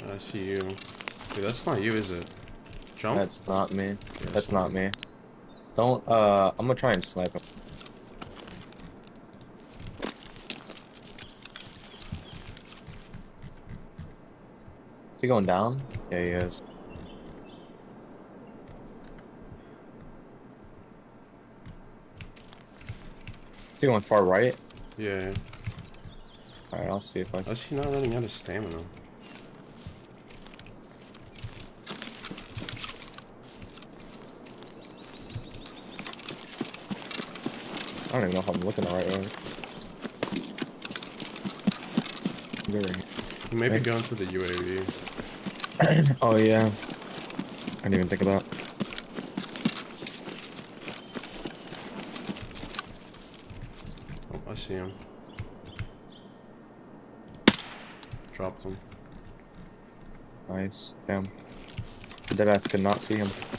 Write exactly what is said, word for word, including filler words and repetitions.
I see you. Dude, that's not you, is it? Jump? That's not me. Yeah, That's not not me. Don't, uh, I'm gonna try and snipe him. Is he going down? Yeah, he is. Is he going far right? Yeah. Alright, I'll see if I see. How's he not running out of stamina? I don't even know if I'm looking the right way. Very- He may be Right. going to the U A V. Oh, yeah. I didn't even think of that. Oh, I see him. Dropped him. Nice. Damn. Deadass could not see him.